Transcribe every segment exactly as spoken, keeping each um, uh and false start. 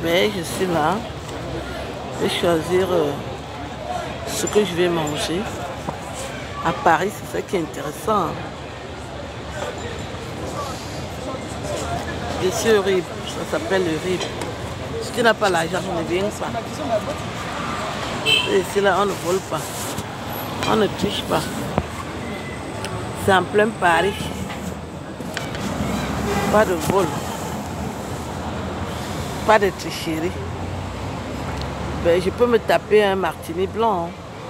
Ben, je suis là. Je vais choisir euh, ce que je vais manger. À Paris, c'est ça qui est intéressant. Je suis au RIB, ça s'appelle le RIB. Si tu n'as pas l'argent, on ne vient pas. Et ici, là, on ne vole pas. On ne triche pas. C'est en plein Paris. Pas de vol. Pas de tricherie. Ben, je peux me taper un martini blanc. Hein.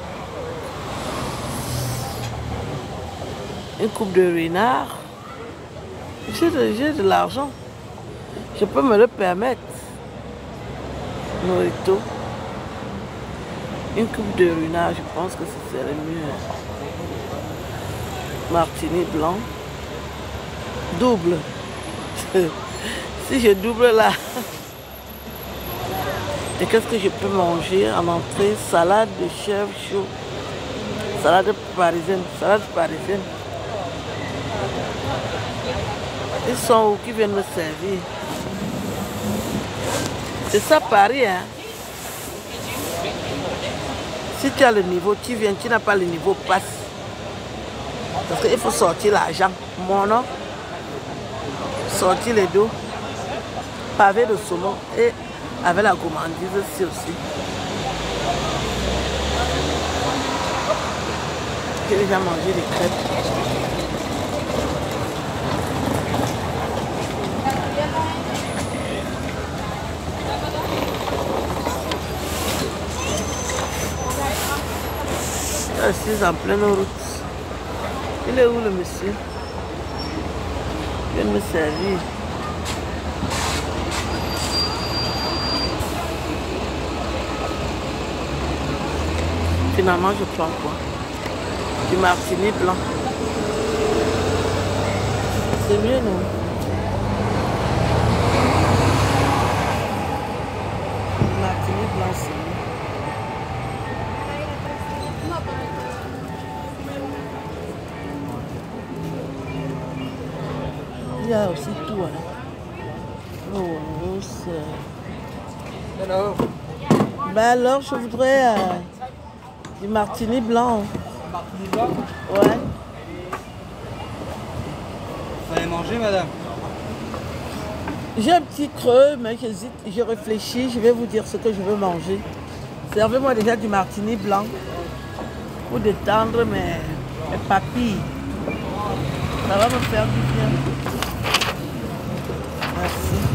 Une coupe de renard. J'ai de, de l'argent. Je peux me le permettre. Morito. Une coupe de renard, je pense que ce serait mieux. Martini blanc. Double. Si je double là. Et qu'est-ce que je peux manger en entrée? Salade de chèvre chaud. Salade parisienne. Salade parisienne. Ils sont où qui viennent me servir? C'est ça Paris, hein? Si tu as le niveau, tu viens, tu n'as pas le niveau, passe. Parce qu'il faut sortir l'argent. Mon nom, sortir les dos, pavé de saumon et avec la gourmandise ici aussi. J'ai déjà mangé des crêpes. Je suis en pleine route. Il est où le monsieur? Il vient me servir. Finalement, je prends quoi? Du martini blanc. C'est mieux, non? Du martini blanc, c'est mieux. Il y a aussi tout, hein. Oh, c'est... Hello. Ben alors, je voudrais euh, du martini blanc. Martini blanc? Ouais. Vous allez manger, madame? J'ai un petit creux, mais j'hésite, je réfléchis, je vais vous dire ce que je veux manger. Servez-moi déjà du martini blanc pour détendre mes, mes papilles. Ça va me faire du bien. Merci.